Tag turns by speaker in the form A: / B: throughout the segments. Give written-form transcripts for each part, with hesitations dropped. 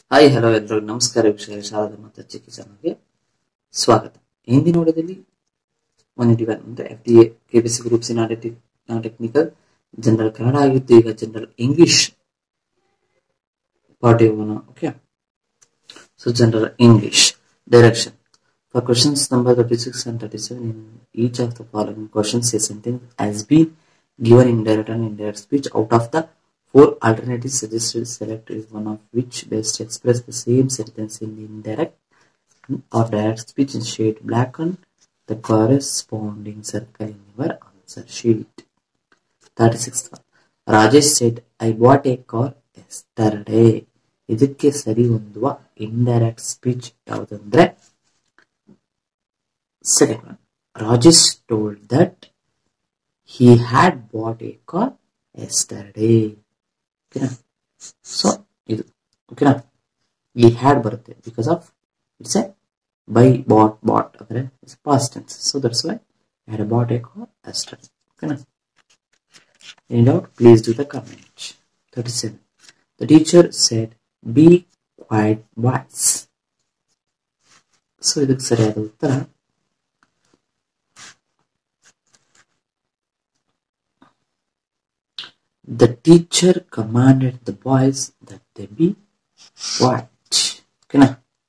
A: Hi hello ಎಲ್ಲರಿಗೂ ನಮಸ್ಕಾರ ವೀಕ್ಷಕರೇ, ಶಾರದಾ ಮತ್ತು ಚಿಕ್ಕಿ ಚಾನಲ್ಗೆ ಸ್ವಾಗತ. ಹಿಂದಿನ ವಿಡಿಯೋದಲ್ಲಿ 181 ಅಂದ್ರೆ FDA KBC group C non technical general Kannada ಆಗಿತ್ತು. ಈಗ ಜನರಲ್ ಇಂಗ್ಲಿಷ್ ಪಾರ್ಟ್ ಹೋಗೋಣ. Okay, so general English direction for questions number 36 and 37 in each of the following questions a sentence has been given in direct and indirect speech. Out of the four alternatives suggested, select is one of which best express the same sentence in the indirect or direct speech in shade black on the corresponding circle in your answer sheet. 36th one. Rajesh said, I bought a car yesterday. ಇದಕ್ಕೆ ಸರಿ ಹೊಂದುವ indirect speech ಯಾವುದಂದ್ರೆ second one. Rajesh told that he had bought a car yesterday. ಓಕೆನಾ? So ಇದು ಓಕೆನಾ, ಈ had ಬರುತ್ತೆ because of it's a buy bought ಅಂದ್ರೆ past tense. So that's why I had bought a car yesterday. ಓಕೆನಾ? Any doubt? Please do the comment. 37. The teacher said, be quiet boys. So ಇದಕ್ಕೆ ಸರಿಯಾದ ಉತ್ತರ the teacher commanded the boys that they be quiet. Okay.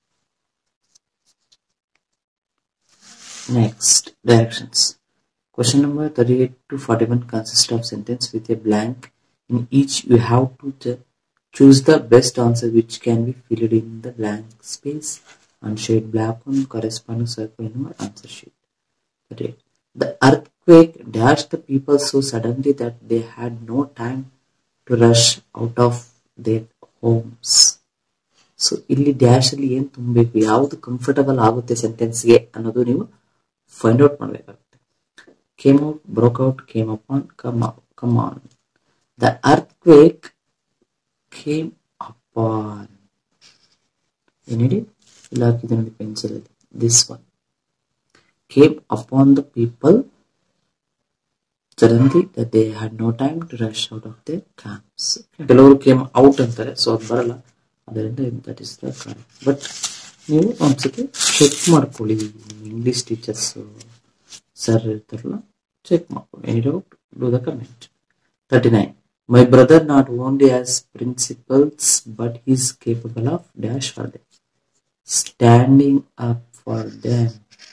A: Next, directions. Question number 38 to 41 consists of sentence with a blank. In each, you have to choose the best answer which can be filled in the blank space and shade black on corresponding circle in your answer sheet. 38. The earthquake dashed the people so suddenly that they had no time to rush out of their homes. So ಇಲ್ಲಿ dash ಅಲ್ಲಿ ಏನ್ ತುಂಬಬೇಕು, ಯಾವುದು comfortable ಆಗುತ್ತೆ ಸೆಂಟೆನ್ಸ್ಗೆ ಅನ್ನೋದು ನೀವು find out ಮಾಡಬೇಕಾಗುತ್ತೆ. Came out, broke out, came upon, come on. The earthquake came upon. ಏನ್ ಹೇಳಿ ಇಲ್ಲ ಹಾಕಿದೆ ನೋಡಿ ಪೆನ್ಸಿಲ್ ಅಲ್ಲಿ. This one came upon the people suddenly that they had no time to rush out of their camps. ಕೆಲವರು came out ಅಂತಾರೆ, so ಅದು ಬರಲ್ಲ, ಅದರಿಂದ that is the correct. But ನೀವು ಒಂದ್ಸತಿ ಚೆಕ್ ಮಾಡ್ಕೊಳ್ಳಿ, ಇಂಗ್ಲಿಷ್ ಟೀಚರ್ಸ್ ಸರ್ ಇರ್ತಾರಲ್ಲ, ಚೆಕ್ ಮಾಡ್ಕೊಳ್ಳಿ. Any doubt, do the comment. 39. My brother not only has principles but he is capable of dash for them, standing up for them.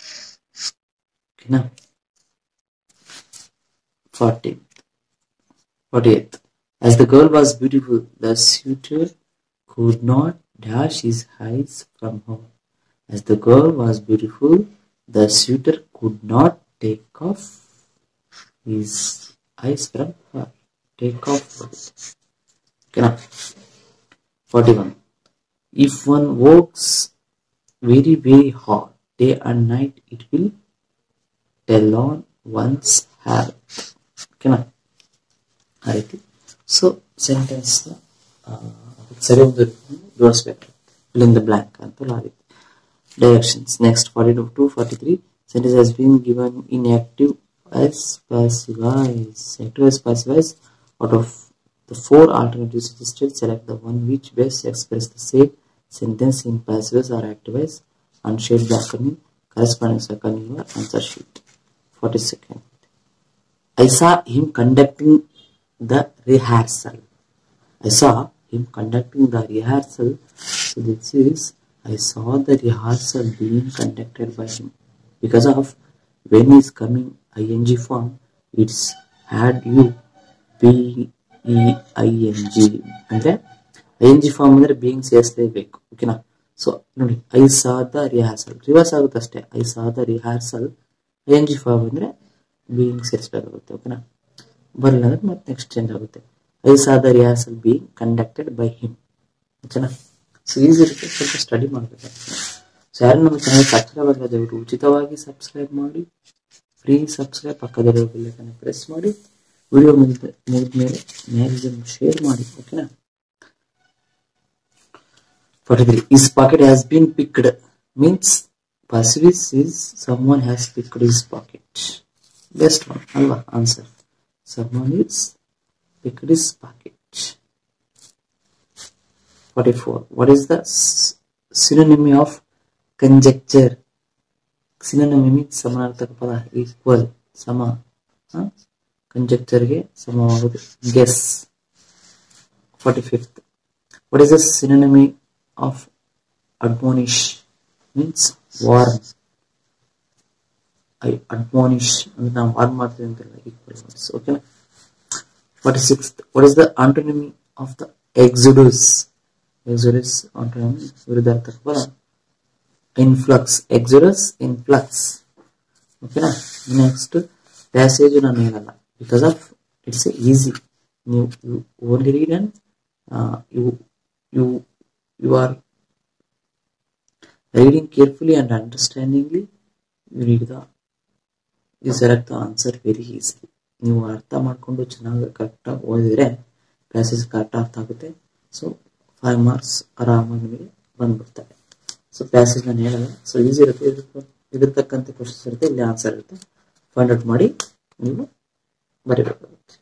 A: 48. As the girl was beautiful, the suitor could not dash his eyes from her. As the girl was beautiful, the suitor could not take off his eyes from her. Take off. Okay. 41. If one works very, very hard day and night, it will tell on one's health. ಓಕೆನಾ? ಆ ರೀತಿ. So sentence ಸರಿ ಒಂದು ಜೋಡಿಸ್ಬೇಕು, fill in the blank ಅಂತ ಆ ರೀತಿ. Directions. Next 42 to 43 sentence has been given in active as passive voice. Active as passive voice. Out of the four alternatives suggested, select the one which best express the same sentence in passive voice or active voice and shade black in corresponding circle in your answer sheet. 42nd. I saw him conducting the rehearsal. I saw him conducting the rehearsal. So this is I saw the rehearsal being conducted by him. Because of when is coming ing form, it's had you being ing. ಅಂದ್ರೆ ing form ಅಂದ್ರೆ being ಸೇರಿಸಲೇಬೇಕು. ಓಕೆನಾ? So ನೋಡಿ, I saw the rehearsal reverse ಆಗುತ್ತೆ ಅಷ್ಟೇ. I saw the rehearsal ing form ಅಂದ್ರೆ being ಸೇರಿಸಬೇಕಾಗುತ್ತೆ. ಓಕೆನಾ? ಬರಲ್ಲ ಅಂದ್ರೆ ಮತ್ತೆ ನೆಕ್ಸ್ಟ್ ಚೇಂಜ್ ಆಗುತ್ತೆ. I saw the rehearsal being conducted by him. ಓಕೆನಾ? ಸೊ ಈಸಿ ಇರುತ್ತೆ, ಸ್ವಲ್ಪ ಸ್ಟಡಿ ಮಾಡಬೇಕಾಗ್ತದೆ. ಸೊ ಯಾರು ನಮ್ಮ ಚಾನಲ್ ಸಬ್ಸ್ಕ್ರೈಬ್ ಆಗಿಲ್ಲ ದಯವಿಟ್ಟು ಉಚಿತವಾಗಿ ಸಬ್ಸ್ಕ್ರೈಬ್ ಮಾಡಿ, ಫ್ರೀ ಸಬ್ಸ್ಕ್ರೈಬ್, ಪಕ್ಕದಲ್ಲಿರೋ ಬೆಲ್ಲೈಕನ್ನ ಪ್ರೆಸ್ ಮಾಡಿ, ವಿಡಿಯೋ ಮುಗಿದ್ಮೇಲೆ ಮ್ಯಾಕ್ಸಿಮಮ್ ಶೇರ್ ಮಾಡಿ. ಓಕೆನಾ? 43. His pocket has been picked means passive is someone has picked his pocket. Best one, alva answer. Someone is picked his pocket. 44. What is the synonym of conjecture? Synonym means ಸಮಾನಾರ್ಥಕ ಪದ, equal, ಸಮ. Conjecture ಗೆ ಸಮವಾಗುವುದು guess. 45th. What is the synonym of admonish? Means warn. I admonish ಅಂದ್ರೆ ನಾವು warn ಮಾಡ್ತೀವಿ ಅಂತಲ್ಲ, equal words. Okay. 46th. What is the antonymy of the exodus? Exodus antonymy ವಿರುದ್ಧಾರ್ಥಕ ಪದ influx. Exodus, influx. Okay na? Next passage ನಾನು ಹೇಳಲ್ಲ because of it's easy. You only read and you are reading carefully and understandingly. You read you select the answer very easily. ನೀವು ಅರ್ಥ ಮಾಡ್ಕೊಂಡು ಚೆನ್ನಾಗಿ ಕರೆಕ್ಟಾಗಿ ಓದಿದ್ರೆ passage correct ಅರ್ಥ ಆಗುತ್ತೆ. ಸೊ 5 marks ಆರಾಮಾಗಿ ನಿಮಗೆ ಬಂದ್ಬಿಡ್ತವೆ. ಸೊ ಪ್ಯಾಸೇಜ್ ನಾನು ಹೇಳಲ್ಲ, ಸೊ ಈಸಿ ಇರುತ್ತೆ. ಇದಿರ್ತಕ್ಕಂಥ ಕ್ವಶನ್ಸ್ ಇರುತ್ತೆ, ಇಲ್ಲಿ ಆನ್ಸರ್ ಇರುತ್ತೆ. ಫೈಂಡ್ ಔಟ್ ಮಾಡಿ ನೀವು ಬರೀಬೇಕಾಗುತ್ತೆ.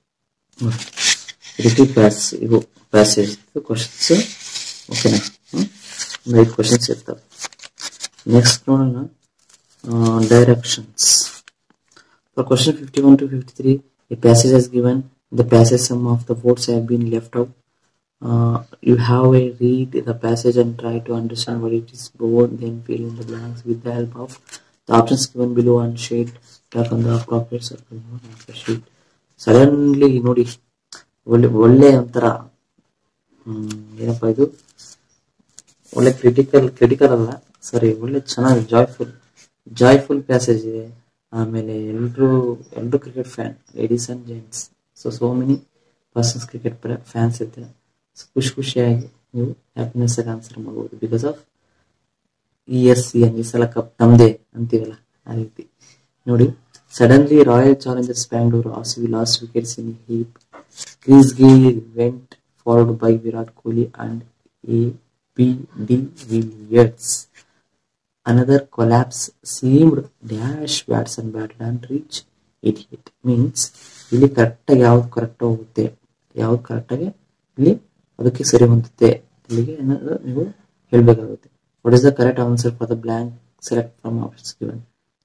A: ಇವು ಪ್ಯಾಸೇಜ್ ಕ್ವಶನ್ಸ್. ಓಕೆನಾ? 5 ಕ್ವಶನ್ಸ್ ಇರ್ತವೆ. ನೆಕ್ಸ್ಟ್ ನೋಡೋಣ directions. For question 51 to 53, a passage is given. The passage some of the words have been left out. You have a read the passage and try to understand what it is about, then fill in the blanks with the help of the options given below and shade tap on the appropriate circle on the sheet. Suddenly ನೋಡಿ ಒಳ್ಳೆ ಒಂಥರ ಏನಪ್ಪ ಇದು, ಒಳ್ಳೆ critical ಅಲ್ಲ, ಸಾರಿ, ಒಳ್ಳೆ ಚೆನ್ನಾಗಿ joyful passage ಇದೆ. ಆಮೇಲೆ ಎಲ್ರು cricket fan, ladies and gents, so many persons cricket fans ಇರ್ತಾರೆ. ಖುಷಿಯಾಗಿ ನೀವು ಹ್ಯಾಪಿನೆಸ್ ಆಗಿ ಆನ್ಸರ್ ಮಾಡ್ಬೋದು. ಬಿಕಾಸ್ ಆಫ್ ESCN, ಈ ಸಲ ಕಪ್ ನಮ್ದೇ ಅಂತೀವಲ್ಲ, ಆ ರೀತಿ ನೋಡಿ. Suddenly Royal Challengers Bangalore RCB lost wickets in heap. Chris Gayle went followed by Virat Kohli and AB de Villiers. Another collapse seemed dash Watson batted and reach 88. Means ಇಲ್ಲಿ ಕರೆಕ್ಟಾಗಿ ಯಾವ್ದು ಕರೆಕ್ಟ್ ಹೋಗುತ್ತೆ, ಯಾವ್ದು ಕರೆಕ್ಟಾಗಿ ಇಲ್ಲಿ ಅದಕ್ಕೆ ಸರಿ ಹೊಂದುತ್ತೆ, ಇಲ್ಲಿಗೆ ಏನಾದ್ರು ನೀವು ಹೇಳ್ಬೇಕಾಗುತ್ತೆ. What is the correct answer for the blank? Select from options given.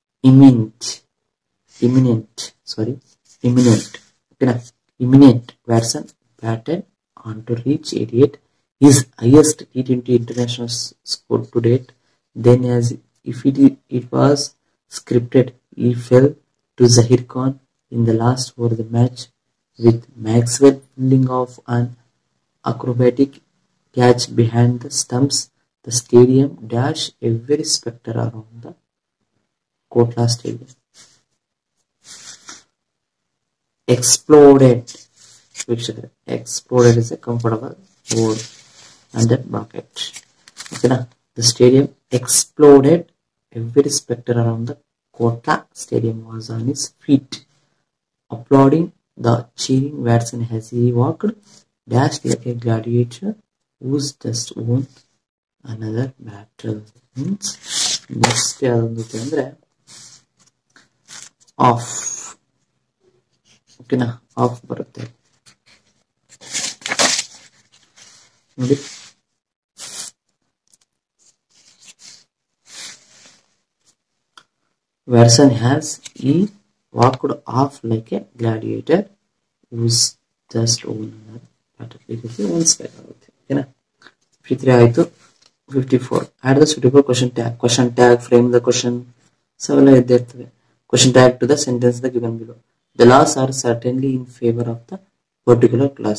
A: Imminent. ಓಕೆನಾ? Imminent Watson batted on to reach 88, his highest T20 international score to date. Then as if it was scripted, he fell to Zahir Khan in the last over the match, with Maxwell pulling off an acrobatic catch behind the stumps. The stadium dash every spectre around the Kotla Stadium. Exploded. Exploded is a comfortable word under bracket. Okay na? The stadium exploded. Every spectre around the Kotla Stadium was on his feet, applauding the cheering Watson as he walked, dashed like a gladiator who's just won another battle. Means next ಯಾವ್ದು ಅಂದ್ರೆ of. ಓಕೆನಾ? Of ಬರುತ್ತೆ ನೋಡಿ. Watson has he walked off like a gladiator who's just won another battle. ಇದಕ್ಕೆ ಒಂದು spell ಆಗುತ್ತೆ. ಓಕೆನಾ? 53 ಆಯಿತು. 54. Add the suitable question tag, frame the question. ಸವೆಲ್ಲ ಇದ್ದೇ ಇರ್ತವೆ. Question tag to the sentence the given below. The laws are certainly in favor of the particular class.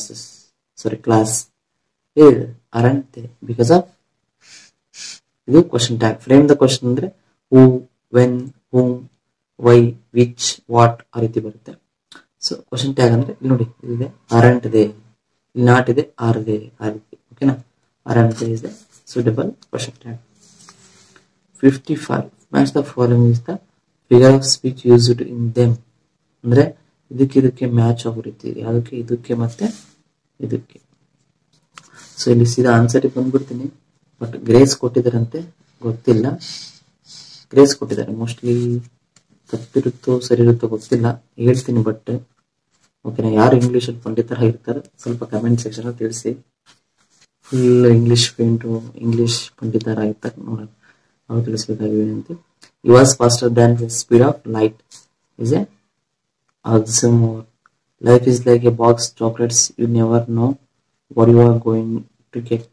A: Aren't they? Because of ಇದು question tag. Frame the question ಅಂದ್ರೆ who, when, whom, why, which, what ಆ ರೀತಿ ಬರುತ್ತೆ. So question tag ಅಂದ್ರೆ ಇಲ್ಲಿ ನೋಡಿ, ಇದಿದೆ ಅರಂಟ್ ಇದೆ, ಇಲ್ಲಿ ನಾಟ್ ಇದೆ, ಆರ್ ಇದೆ, ಆ ರೀತಿ. ಓಕೆನಾ? ಅರಂಟ್ ಇದೆ suitable question tag. 55. Match the following is the figure of speech used in them. ಅಂದ್ರೆ ಇದಕ್ಕೆ ಮ್ಯಾಚ್ ಆಗೋ ರೀತಿ, ಯಾವುದಕ್ಕೆ? ಇದಕ್ಕೆ ಮತ್ತೆ ಇದಕ್ಕೆ. ಸೊ ಇಲ್ಲಿ ಸೀದಾ ಆನ್ಸರ್ ಬಂದ್ಬಿಡ್ತೀನಿ. ಬಟ್ ಗ್ರೇಸ್ ಕೊಟ್ಟಿದ್ದಾರಂತೆ, ಗೊತ್ತಿಲ್ಲ. ಗ್ರೇಸ್ ಕೊಟ್ಟಿದ್ದಾರೆ, ಮೋಸ್ಟ್ಲಿ ತಪ್ಪಿರುತ್ತೋ ಸರಿ ಇರುತ್ತೋ ಗೊತ್ತಿಲ್ಲ, ಹೇಳ್ತೀನಿ. ಬಟ್ ಓಕೆನಾ? ಯಾರು ಇಂಗ್ಲೀಷಲ್ಲಿ ಪಂಡಿತರ ಇರ್ತಾರೆ ಸ್ವಲ್ಪ ಕಮೆಂಟ್ ಸೆಕ್ಷನ್ ತಿಳಿಸಿ. ಫುಲ್ ಇಂಗ್ಲಿಷ್ ಪೇಂಟು ಇಂಗ್ಲಿಷ್ ಪಂಡಿತರಾಗಿರ್ತಾರೆ ನೋಡೋಣ ಅವ್ರು ತಿಳಿಸ್ಬೇಕಾಗಿವೆ ಅಂತ. He was faster than the speed of light is a oxymoron. Life is like a box of chocolates. You never know what you are going to get.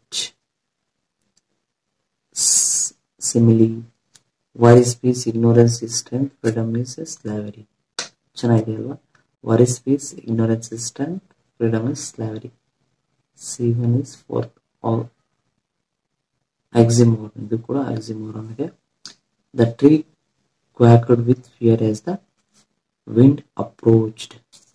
A: Simile. War is peace, ignorance is strength, freedom is slavery. ಚೆನ್ನಾಗಿದೆ ಅಲ್ವಾ? War is peace, ignorance is strength, freedom is slavery. C1 is fourth. Oxymoron. ಇದು ಕೂಡ oxymoron ಇದೆ. The tree quaked with fear as the wind approached.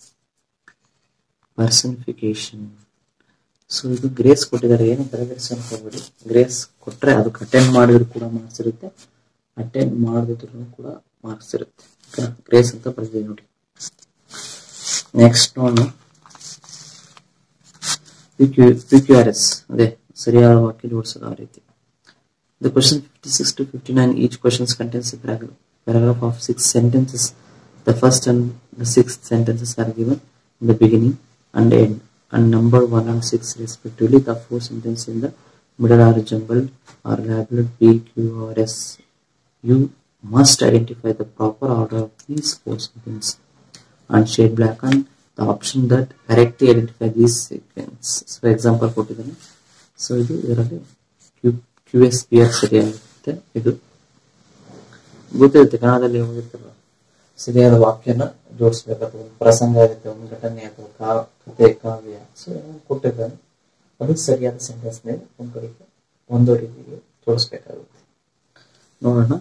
A: Personification. So ಇದು grace ಕೊಟ್ಟಿದ್ದಾರೆ. ಏನು ತಲೆಗೆಡಿಸಿ ಅನ್ಕೋಬೇಡಿ. Grace ಕೊಟ್ಟರೆ ಅದಕ್ಕೆ ಅಟೆಂಡ್ ಮಾಡಿದ್ರು ಕೂಡ ಮಾರ್ಕ್ಸ್ ಇರುತ್ತೆ, ಅಟೆಂಡ್ ಮಾಡದಿದ್ರು ಕೂಡ ಮಾರ್ಕ್ಸ್ ಇರುತ್ತೆ. ಗ್ರೇಸ್ ಅಂತ ಬರ್ತೀವಿ ನೋಡಿ. ನೆಕ್ಸ್ಟ್ ನೋಡೋಣ PQRS. ಅದೇ ಸರಿಯಾದ ವಾಕ್ಯ ಜೋಡಿಸೋದು ಆ ರೀತಿ. The question 56 to 59, each question contains a paragraph of 6 sentences. The first and the sixth sentences are given in the beginning and end, and number 1 and 6 respectively. The 4 sentences in the middle are jumbled or labeled P, Q, or S. You must identify the proper order of these 4 sentences and shade black on the option that correctly identify these sequences. So example ಕೊಟ್ಟಿದ್ದೇನೆ. So ಇದು ಇದರಲ್ಲಿ QSPR ಸರಿಯಾಗಿರುತ್ತೆ. ಇದು ಗೊತ್ತಿರುತ್ತೆ, ಕನ್ನಡದಲ್ಲಿ ಹೋಗಿರ್ತಲ್ಲ, ಸರಿಯಾದ ವಾಕ್ಯನ ಜೋಡಿಸ್ಬೇಕಾಗ್ತದೆ. ಒಂದು ಪ್ರಸಂಗ ಇರುತ್ತೆ, ಒಂದು ಘಟನೆ ಅಥವಾ ಕಥೆ ಕಾವ್ಯ, ಸೊ ಕೊಟ್ಟಿರ್ತಾನೆ, ಅದಕ್ಕೆ ಸರಿಯಾದ ಸೆಂಟೆನ್ಸ್ ಮೇಲೆ ಒಂದು ಕಡೆಗೆ ಒಂದು ರೀತಿಗೆ ಜೋಡಿಸ್ಬೇಕಾಗುತ್ತೆ. ನೋಡೋಣ.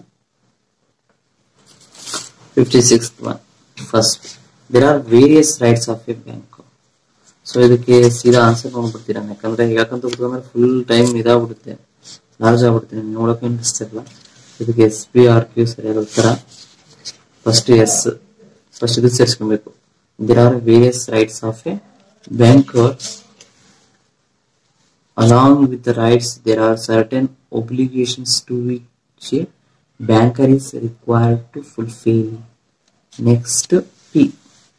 A: 56th one. First, there are various rights of a bank. So ಇದಕ್ಕೆ ಸೀದಾ ಆನ್ಸರ್ ನೋಡ್ಬಿಡ್ತೀರಾ, ಯಾಕಂತ ಕೂತ್ಕೊಂಡ್ರೆ ಫುಲ್ ಟೈಮ್ ಇದಾಗ್ಬಿಡುತ್ತೆ, ಲಾರ್ಜ್ ಆಗ್ಬಿಡ್ತೀನಿ, ನೋಡೋಕೆ ಅನಿಸ್ತಿರಲ್ಲ. ಇದಕ್ಕೆ SPRQ ಸರಿಯಾದ ಉತ್ತರ. ಫಸ್ಟ್ ಎಸ್, ಫಸ್ಟ್ ಇದು ಸೇರಿಸ್ಕೊಬೇಕು. There are various rights of a banker. Along with the rights there are certain obligations to which a banker is required to fulfill. Next, P.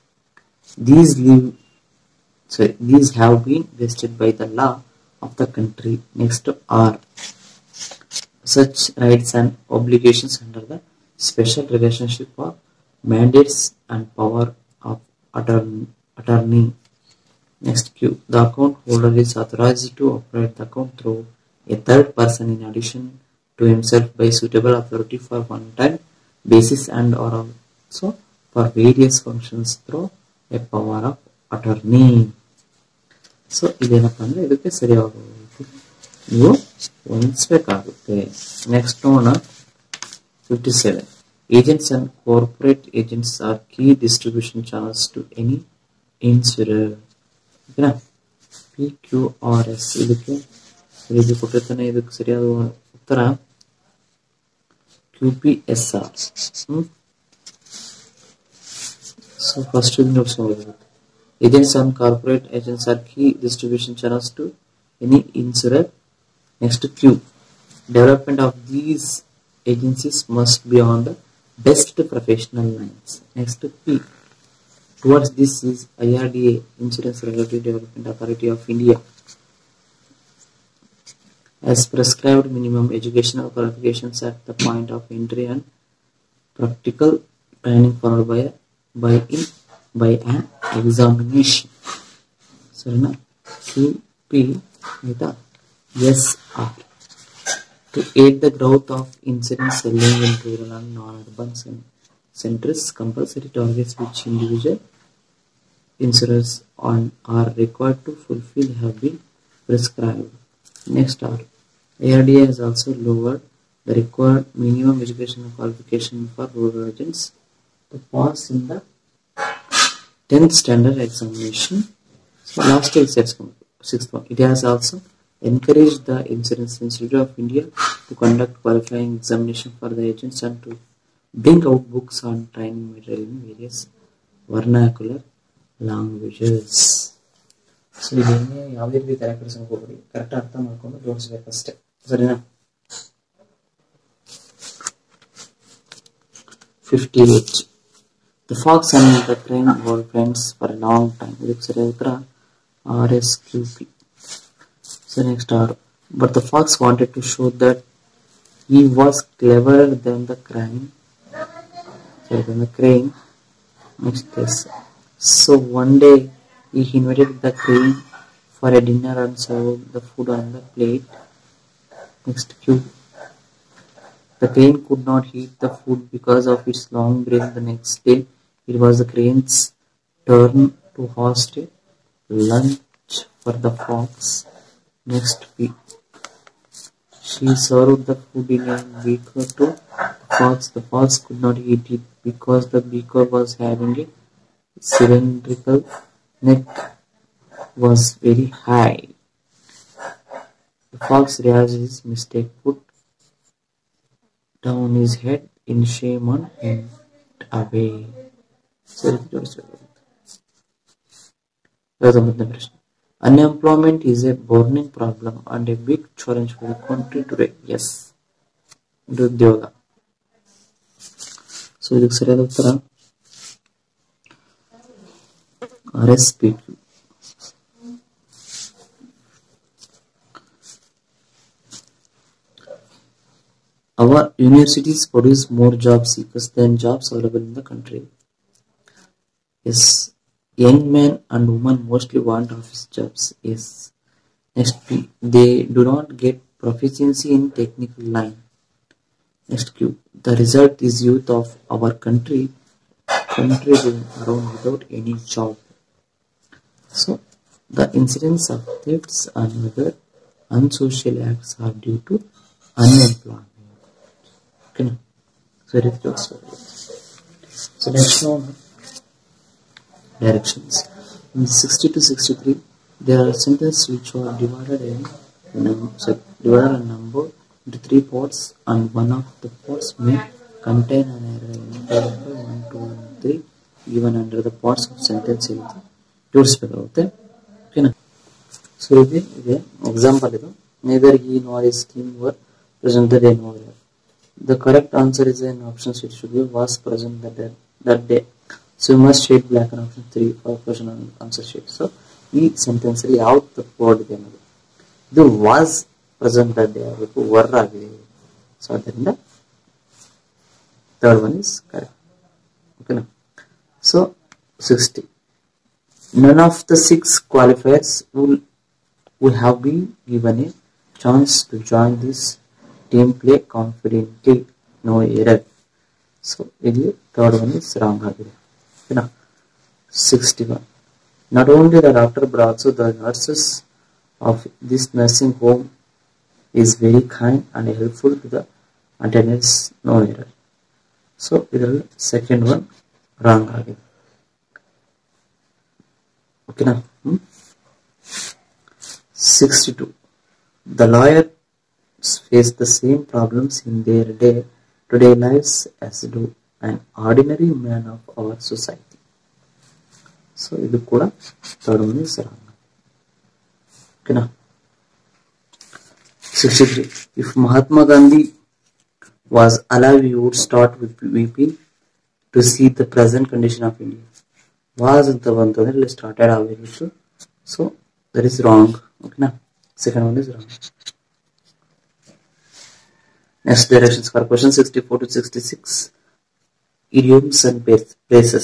A: These have been vested by the law of the country. Next, R. Such rights and obligations under the special relationship of mandates and power of attorney. Next, Q. The account holder is authorized to operate the account through a third person in addition to himself by suitable authority for one-time basis and or also for various functions through a power of attorney. So ಇದೇನಪ್ಪ ಅಂದ್ರೆ ಇದಕ್ಕೆ ಸರಿಯಾಗುತ್ತೆ, ನೀವು ಹೊಂದಿಸಬೇಕಾಗುತ್ತೆ. Next ನೋಡೋಣ. 57. Agents and corporate agents are key distribution channels to any insurer. ಓಕೆನಾ? PQRS ಇದಕ್ಕೆ ಇದು ಕೊಟ್ಟಿರ್ತಾನೆ. ಇದಕ್ಕೆ ಸರಿಯಾದ ಉತ್ತರ QPSR. ಸೊ ಫಸ್ಟ್ ಇದು ನೋಡ್ಸ್ಕೊಬೇಕಾಗುತ್ತೆ. Agents and corporate agents are key distribution channels to any insurer. Next, Q. Development of these agencies must be on the best professional lines. Next, P. Towards this is IRDA, Insurance Regulatory Development Authority of India, has prescribed minimum educational qualifications at the point of entry and practical training followed by an examination. ಸರಿನಾ? QPSR. To aid the growth of insurance selling in rural and non-urban centers, compulsory targets which individual insurers are required to fulfill have been prescribed. Next, R. IRDA has also lowered the required minimum educational qualification for rural agents to pass in the 10th standard examination. So last year, 6th one. It has also encouraged the Insurance Institute of India to conduct qualifying examination for the agents and to bring out books on training material in various vernacular languages. So ಇದನ್ನೇ ಯಾವುದೇ ರೀತಿ characters ಅನ್ಕೋಬೇಡಿ, correct ಅರ್ಥ ಮಾಡ್ಕೊಂಡು ಜೋಡಿಸ್ಬೇಕಷ್ಟೇ. ಸರಿನಾ? 58. The fox and the crane were friends for a long time. ಇದಕ್ಕೆ ಸರಿಯಾದ ಉತ್ತರ RSQP. So next are, but the fox wanted to show that he was cleverer than the crane. Next is, so one day he invited the crane for a dinner and served the food on the plate. Next cue. The crane could not eat the food because of its long brain. The next day, it was the crane's turn to host a lunch for the fox. Next week, she served the food in a beaker to the fox. The fox could not eat it because the beaker was having a cylindrical neck was very high. The fox realized his mistake, put down his head in shame and went away. Unemployment is a burning problem and a big challenge for the country today. Yes. ನಿರುದ್ಯೋಗ. So ಇದಕ್ಕೆ ಸರಿಯಾದ ಉತ್ತರ RSPQ. Our universities produce more job seekers than jobs available in the country. Yes. Young men and women mostly want office jobs. Yes. Next P. They do not get proficiency in technical line. Next Q. The result is youth of our country going around without any job. So the incidence of thefts and other unsocial acts are due to unemployment. Okay. So next one, directions. In 60 to 63, there are sentences which are divided and numbered into 3 parts, and one of the parts may contain an error in 1, 2, and 3 given under the parts of sentence ಜೋಡಿಸಬೇಕಾಗುತ್ತೆ. ಓಕೆನಾ. So ಇದೆ example ಇದು. neither he nor his team were present that day nor here. The correct answer is in option C. It should be was present that day. So you must shade black on option 3 for question and answer sheet. So ಈ sentence ಅಲ್ಲಿ ಯಾವ್ದು word ಇದೆ ಅನ್ನೋದು, ಇದು was present that day ಆಗಬೇಕು, were ಆಗಿದೆ. So ಅದರಿಂದ third one is correct. ಓಕೆನಾ. So 60. None of the 6 qualifiers will have been given a chance to join this team play confidently. No error. So the third one is wrong. 61. Not only the doctor but also the nurses of this nursing home is very kind and helpful to the attendants. No error. So the second one wrong. Okay now. 62. The lawyers face the same problems in their day-to-day lives as do an ordinary man of our society. So idu kuda third one is wrong. Okay now. 63. If Mahatma Gandhi was alive, he would start with weeping to see the present condition of India. Was ಅಂತ ಬಂತಂದ್ರೆ started ಆಗಬೇಕಿತ್ತು. So that is wrong. ಓಕೆನಾ. Second one is wrong. Next directions for question 64 to 66. idioms and places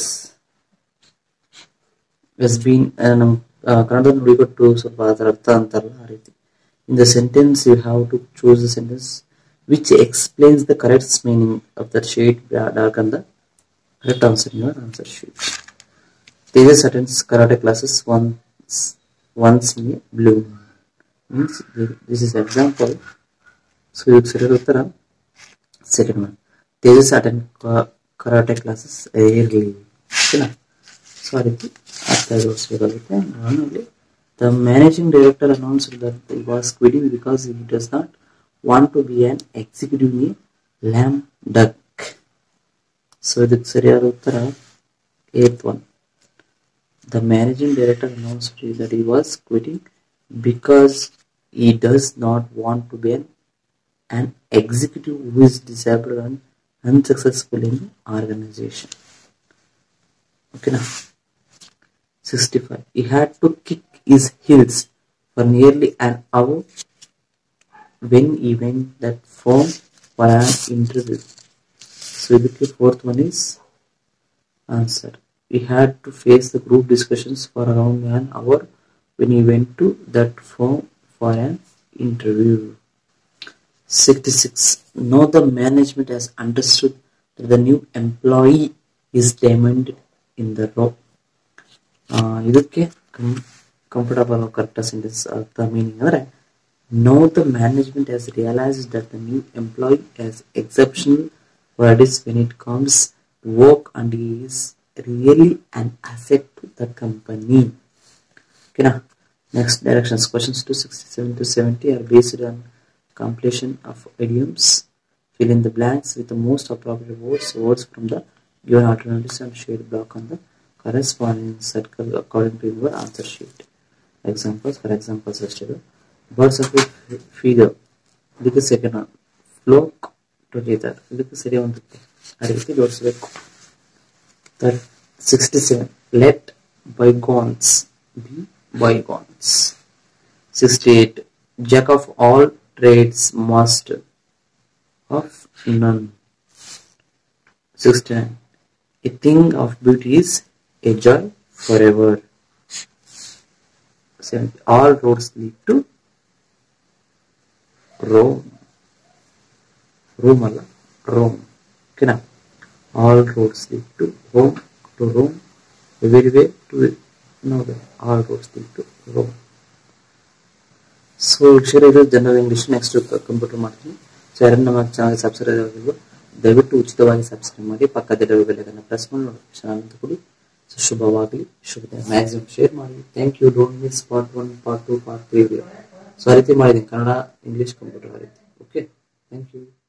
A: has been ನಮ್ಮ ಕನ್ನಡದಲ್ಲಿ ನುಡಿಗಟ್ಟು ಸ್ವಲ್ಪ ಅದರ ಅರ್ಥ ಅಂತಾರಲ್ಲ ಆ ರೀತಿ. In the sentence you have to choose the sentence which explains the correct meaning of the shade dark and the correct answer in your answer sheet. Tejas attends karate classes once in a blue moon. Means this is example. So you consider uttara second one. Tejas attend karate classes rarely. Okay. So adiki artha jodisbekagutte. Normally the managing director announced that he was quitting because he does not want to be an executive in a lame duck. So idಕ್ಕೆ ಸರಿಯಾದ ಉತ್ತರ 8th one. The managing director announced that he was quitting because he does not want to be an executive who is disabled and unsuccessful in the organization. Okay now. 65. He had to kick his heels for nearly an hour when he went that phone for an interview. So the fourth one is answer. We had to face the group discussions for around an hour when he went to that firm for an interview. 66. Now the management has understood that the new employee is demanded in the role. ಇದಕ್ಕೆ comfortable correct sentence ಅರ್ಥ meaning ಅಂದರೆ now the management has realized that the new employee has exceptional qualities when it comes to work and he is really an asset to the company. Okay, now next directions. Questions 267 to 70 are based on completion of idioms. Fill in the blanks with the most appropriate words from the given alternatives and shade block on the corresponding circle according to your answer sheet. Examples. For examples, birds of a feather. ಇದಕ್ಕೆ second one flock together ಇದಕ್ಕೆ ಸರಿ ಹೊಂದುತ್ತೆ ಆ ರೀತಿ ಜೋಡಿಸಬೇಕು. 67. Let bygones be bygones. 68. Jack of all trades, master of none. 69. A thing of beauty is a joy forever. 70. All roads lead to Rome. Rome alla Rome. Okay, now all roads lead to Rome. To Rome. Every way to know that all roads lead to Rome. So share ಇದು general English next computer ಮಾಡ್ತೀನಿ. So ಯಾರು ನಮ್ಮ channel subscribe ಆಗಿಲ್ವೋ ದಯವಿಟ್ಟು ಉಚಿತವಾಗಿ subscribe ಮಾಡಿ, ಪಕ್ಕದ bell icon press ಮಾಡಿ notification ಅಂತ ಕೊಡಿ. ಸೊ ಶುಭವಾಗಲಿ, ಶುಭದಿನ. ಮ್ಯಾಕ್ಸಿಮಮ್ ಶೇರ್ ಮಾಡಿ. Thank you. Don't miss part 1, part 2, part 3 video. So ಆ ರೀತಿ ಮಾಡಿದ್ದೀನಿ ಕನ್ನಡ ಇಂಗ್ಲಿಷ್ ಕಂಪ್ಯೂಟರ್ ಆ ರೀತಿ. Okay, thank you.